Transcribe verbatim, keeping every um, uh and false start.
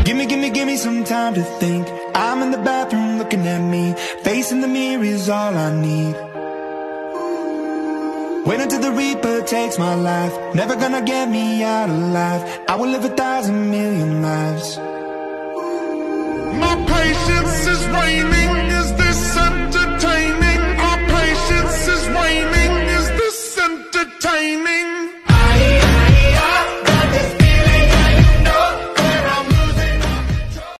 Gimme, gimme, gimme some time to think. I'm in the bathroom looking at me. Facing the mirror is all I need. Wait until the Reaper takes my life. Never gonna get me out alive. I will live a thousand million lives. My patience is waning.